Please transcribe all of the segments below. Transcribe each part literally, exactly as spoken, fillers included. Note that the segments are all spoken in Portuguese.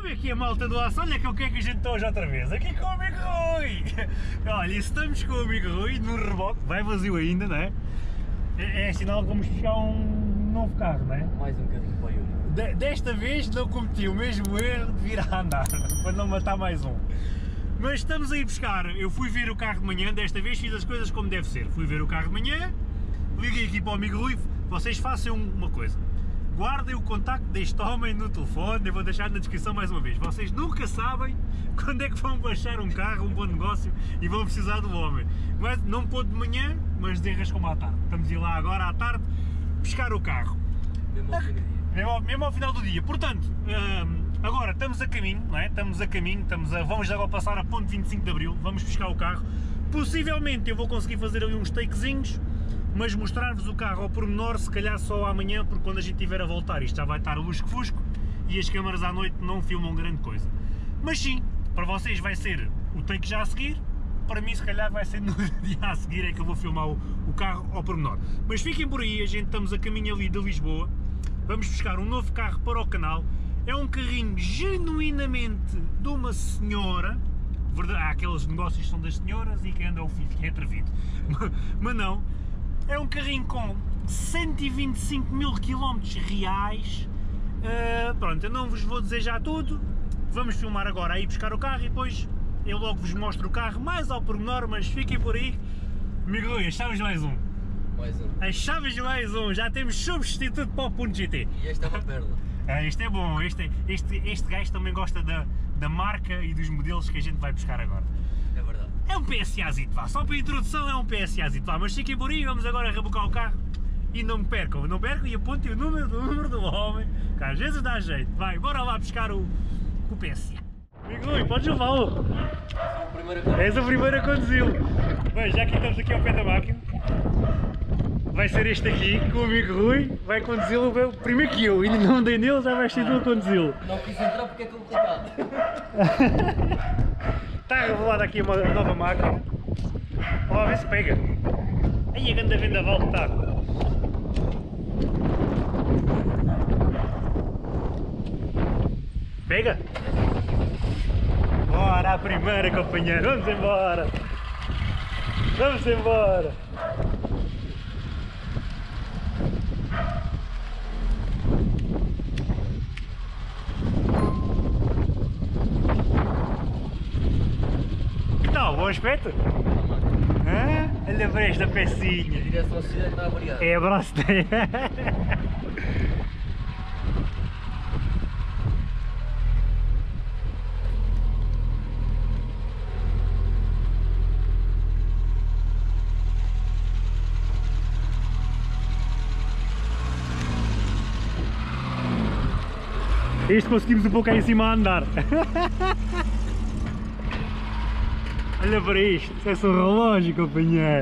é que é, malta do aço? Olha que o que é que a gente está hoje outra vez? Aqui com o amigo Rui! Olha, e estamos com o amigo Rui no reboque, vai vazio ainda, não é? É, é sinal que vamos buscar um novo carro, não é? Mais um bocadinho para o Yuri. De, desta vez não cometi o mesmo erro de vir a andar, para não matar mais um. Mas estamos a ir buscar, eu fui ver o carro de manhã, desta vez fiz as coisas como deve ser. Fui ver o carro de manhã, liguei aqui para o amigo Rui, vocês façam uma coisa. Guardem o contacto deste homem no telefone, eu vou deixar na descrição mais uma vez. Vocês nunca sabem quando é que vão baixar um carro, um bom negócio e vão precisar do homem. Mas não pôde de manhã, mas desenrascou-me à tarde. Estamos a ir lá agora à tarde buscar o carro. Mesmo ao fim do dia. Mesmo ao, mesmo ao final do dia. Portanto, hum, agora estamos a caminho, não é? Estamos a caminho, estamos a, vamos agora passar a ponte vinte e cinco de Abril, vamos buscar o carro. Possivelmente eu vou conseguir fazer ali uns takezinhos, mas mostrar-vos o carro ao pormenor, se calhar só amanhã, porque quando a gente estiver a voltar isto já vai estar lusco-fusco e as câmaras à noite não filmam grande coisa. Mas sim, para vocês vai ser o take já a seguir, para mim se calhar vai ser no dia a seguir é que eu vou filmar o, o carro ao pormenor. Mas fiquem por aí, a gente estamos a caminho ali de Lisboa, vamos buscar um novo carro para o canal, é um carrinho genuinamente de uma senhora, verdade, há aqueles negócios que são das senhoras e que anda o filho, que é atrevido, mas não. É um carrinho com cento e vinte e cinco mil quilómetros reais, uh, pronto, eu não vos vou dizer já tudo, vamos filmar agora aí buscar o carro e depois eu logo vos mostro o carro mais ao pormenor, mas fiquem por aí. Amigo Rui, as chaves mais um. Mais um. As chaves mais um, já temos substituto para o Punto G T. E esta é uma perla. Ah, este é bom, este, este, este gajo também gosta da, da marca e dos modelos que a gente vai buscar agora. É verdade. É um P S A-zito, vá, só para a introdução é um P S A-zito, vá, mas fiquem por aí, vamos agora rebocar o carro e não me percam, não percam e apontem o número do número do homem, que às vezes dá jeito, vai, bora lá buscar o, o P S A. Amigo Rui, podes levá-lo, és o primeiro a conduzi-lo. Bem, já que estamos aqui ao pé da máquina, vai ser este aqui, com o amigo Rui, vai conduzi-lo primeiro que eu, ainda não andei nele, já vais ser tu a conduzi-lo. Não quis entrar porque é complicado. Está revelada aqui uma nova máquina. Vamos ver se pega. Aí a grande vendaval que está. Pega? Bora à primeira, companheiro. Vamos embora. Vamos embora. Bom aspecto? Ah, olha para esta pecinha. A direção à cidade está a variar. É a braceira. Este conseguimos um pouco aí em cima a andar. Olha para isto, isso é só um relógio, companheiro.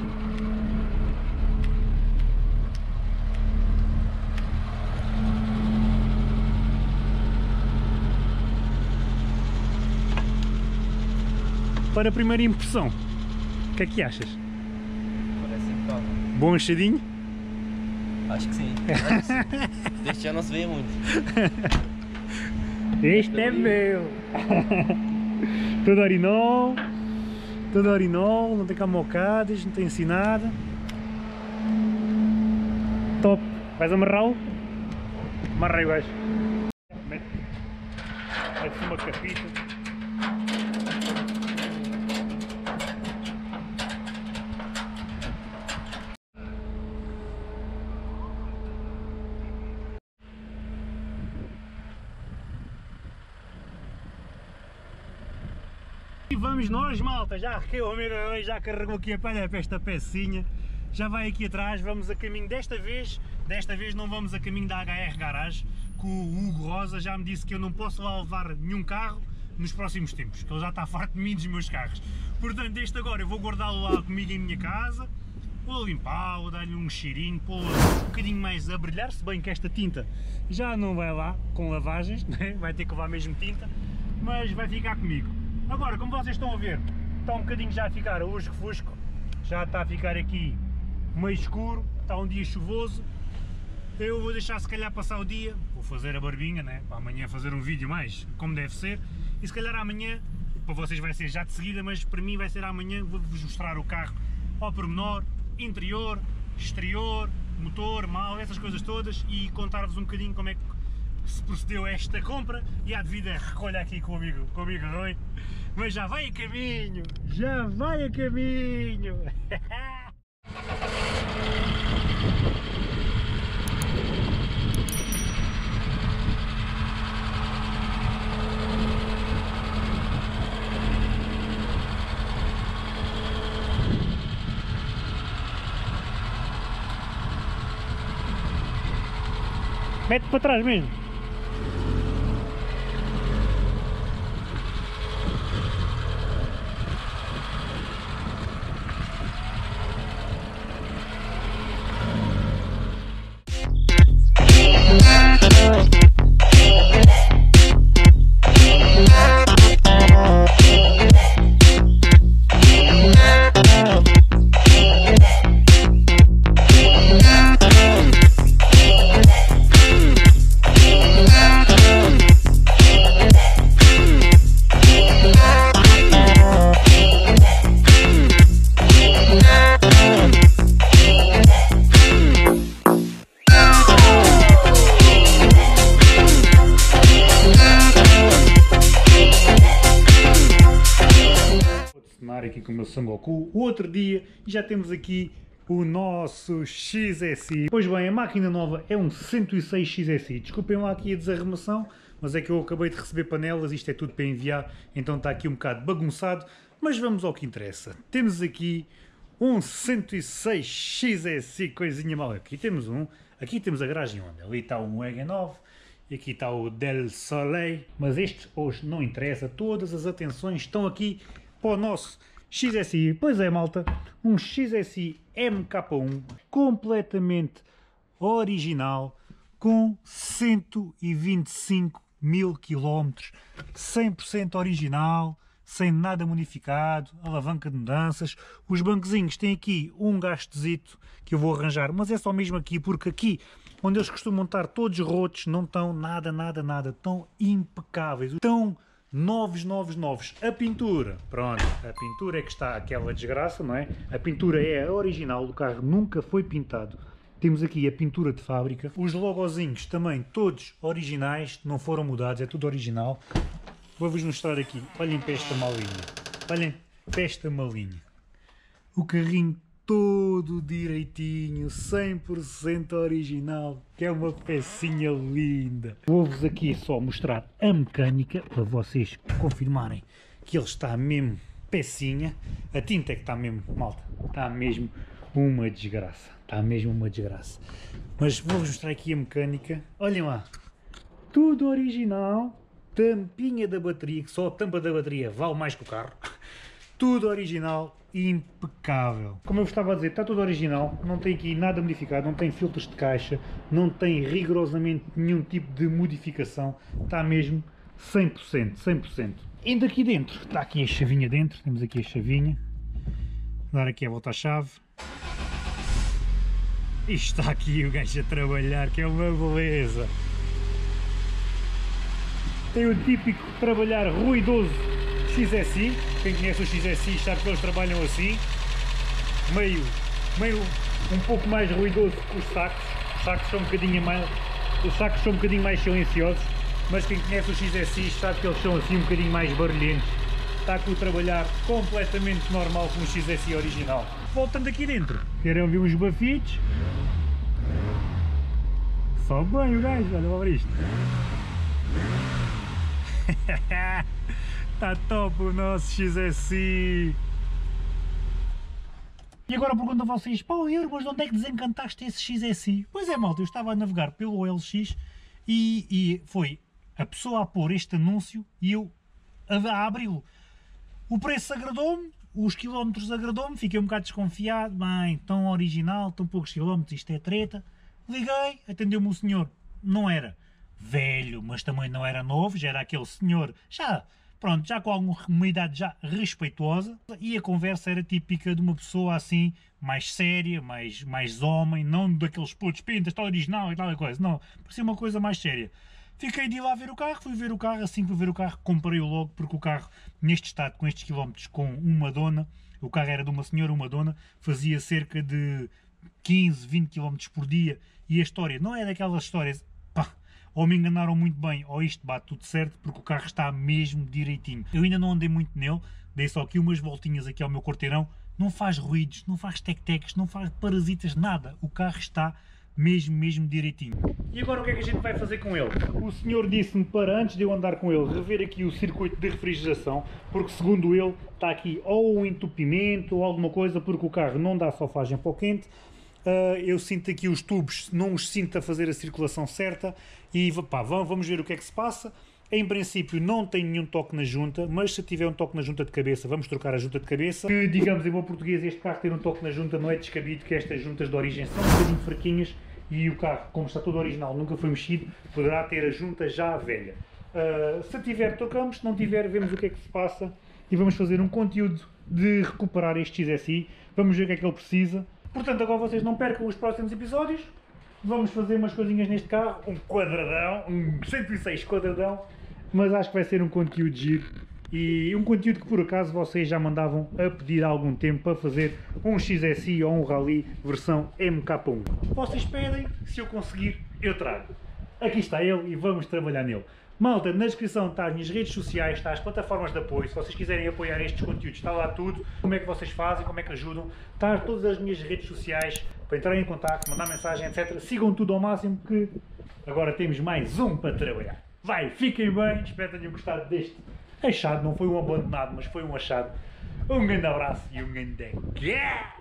Para a primeira impressão, o que é que achas? Parece impecável. Bom achadinho? Acho que sim. Acho que sim. Deste já não se vê muito. Este é meu. Todo orinol. Todo orinol, não tem cá mocadas, não tem assim nada. Top. Vais amarrá-lo? Amarra aí o gajo. Mete uma capita. E vamos nós, malta, já que o amigo já carregou aqui a palha para esta pecinha, já vai aqui atrás, vamos a caminho, desta vez, desta vez não vamos a caminho da H R Garage, que o Hugo Rosa já me disse que eu não posso lá levar nenhum carro nos próximos tempos, que ele já está farto de mim dos meus carros. Portanto, este agora eu vou guardá-lo lá comigo em minha casa, vou limpá-lo, dar-lhe um cheirinho, pô-lo um bocadinho mais a brilhar, se bem que esta tinta já não vai lá com lavagens, né? Vai ter que levar mesmo tinta, mas vai ficar comigo. Agora, como vocês estão a ver, está um bocadinho já a ficar lusco-fusco, já está a ficar aqui meio escuro, está um dia chuvoso. Eu vou deixar se calhar passar o dia, vou fazer a barbinha, né? Para amanhã fazer um vídeo mais como deve ser, e se calhar amanhã, para vocês vai ser já de seguida, mas para mim vai ser amanhã, vou-vos mostrar o carro ao pormenor, interior, exterior, motor, mal, essas coisas todas, e contar-vos um bocadinho como é que se procedeu esta compra e a devida recolha aqui com o amigo, com o amigo Rui, mas já vai a caminho, já vai a caminho! Mete para trás mesmo. Aqui com o meu Sangoku, o outro dia já temos aqui o nosso X S I. Pois bem, a máquina nova é um cento e seis X S I, desculpem lá aqui a desarrumação, mas é que eu acabei de receber panelas, isto é tudo para enviar, então está aqui um bocado bagunçado, mas vamos ao que interessa. Temos aqui um cento e seis X S I, coisinha mal, aqui temos um, aqui temos a garagem onde? Ali está um W A G nove, e aqui está o Del Soleil, mas este hoje não interessa, todas as atenções estão aqui para o nosso X S I. Pois é, malta, um X S I M K um completamente original, com cento e vinte e cinco mil quilómetros, cem por cento original, sem nada modificado, alavanca de mudanças. Os bancozinhos têm aqui um gastozito que eu vou arranjar, mas é só mesmo aqui, porque aqui onde eles costumam estar todos rotos, não estão nada, nada, nada, estão impecáveis, estão novos, novos, novos. A pintura, pronto, a pintura é que está aquela desgraça, não é? A pintura é a original, o carro nunca foi pintado. Temos aqui a pintura de fábrica. Os logozinhos também todos originais, não foram mudados, é tudo original. Vou-vos mostrar aqui, olhem para esta malinha, olhem para esta malinha. O carrinho todo direitinho, cem por cento original, que é uma pecinha linda. Vou-vos aqui só mostrar a mecânica, para vocês confirmarem que ele está mesmo pecinha. A tinta é que está mesmo, malta, está mesmo uma desgraça, está mesmo uma desgraça. Mas vou-vos mostrar aqui a mecânica, olhem lá, tudo original, tampinha da bateria, que só a tampa da bateria vale mais que o carro. Tudo original, impecável. Como eu vos estava a dizer, está tudo original, não tem aqui nada modificado, não tem filtros de caixa, não tem rigorosamente nenhum tipo de modificação, está mesmo cem por cento, cem por cento. Indo aqui dentro, está aqui a chavinha dentro, temos aqui a chavinha, vou dar aqui a volta à chave. E está aqui o gajo a trabalhar, que é uma beleza. Tem o típico trabalhar ruidoso X S I, quem conhece o X S I sabe que eles trabalham assim, meio, meio um pouco mais ruidoso que os sacos. Os sacos são um bocadinho mais, os sacos são um bocadinho mais silenciosos, mas quem conhece o X S I sabe que eles são assim um bocadinho mais barulhentos. Está com o trabalhar completamente normal com o X S I original. Voltando aqui dentro, querem ouvir uns bafitos? Sobe bem o gajo, olha para isto. Está top o nosso X S I! E agora pergunto a vocês, pô, Euro, mas de onde é que desencantaste esse X S I? Pois é, malta, eu estava a navegar pelo O L X e, e foi a pessoa a pôr este anúncio e eu a, a abri-lo. O preço agradou-me, os quilómetros agradou-me, fiquei um bocado desconfiado, bem, tão original, tão poucos quilómetros, isto é treta. Liguei, atendeu-me o senhor, não era velho, mas também não era novo, já era aquele senhor, já pronto, já com alguma idade já respeitosa, e a conversa era típica de uma pessoa assim, mais séria, mais, mais homem, não daqueles putos pintas, tal original e tal coisa, não, parecia uma coisa mais séria. Fiquei de ir lá ver o carro, fui ver o carro, assim que fui ver o carro comprei-o logo, porque o carro, neste estado, com estes quilómetros, com uma dona, o carro era de uma senhora, uma dona, fazia cerca de quinze, vinte quilómetros por dia, e a história não é daquelas histórias, pá, ou me enganaram muito bem, ou isto bate tudo certo, porque o carro está mesmo direitinho. Eu ainda não andei muito nele, dei só aqui umas voltinhas aqui ao meu quarteirão, não faz ruídos, não faz tec-tecs, não faz parasitas, nada, o carro está mesmo, mesmo direitinho. E agora o que é que a gente vai fazer com ele? O senhor disse-me para, antes de eu andar com ele, rever aqui o circuito de refrigeração, porque segundo ele está aqui ou um entupimento ou alguma coisa, porque o carro não dá solfagem para o quente. Uh, eu sinto aqui os tubos, não os sinto a fazer a circulação certa e pá, vamos ver o que é que se passa. Em princípio não tem nenhum toque na junta, mas se tiver um toque na junta de cabeça, vamos trocar a junta de cabeça. Que, digamos em bom português, este carro ter um toque na junta não é descabido, que estas juntas de origem são um bocadinho fraquinhas e o carro, como está todo original, nunca foi mexido, poderá ter a junta já velha. Uh, se tiver, trocamos, se não tiver, vemos o que é que se passa e vamos fazer um conteúdo de recuperar este X S I, vamos ver o que é que ele precisa. Portanto, agora vocês não percam os próximos episódios, vamos fazer umas coisinhas neste carro, um quadradão, um cento e seis quadradão, mas acho que vai ser um conteúdo giro e um conteúdo que por acaso vocês já mandavam a pedir há algum tempo para fazer um X S I ou um Rally versão M K um. Vocês pedem, se eu conseguir, eu trago. Aqui está ele e vamos trabalhar nele. Malta, na descrição está as minhas redes sociais, está as plataformas de apoio, se vocês quiserem apoiar estes conteúdos está lá tudo, como é que vocês fazem, como é que ajudam, está todas as minhas redes sociais para entrarem em contato, mandar mensagem, etcétera. Sigam tudo ao máximo que agora temos mais um para trabalhar. Vai, fiquem bem, espero que tenham gostado deste achado, não foi um abandonado, mas foi um achado. Um grande abraço e um grande... Yeah!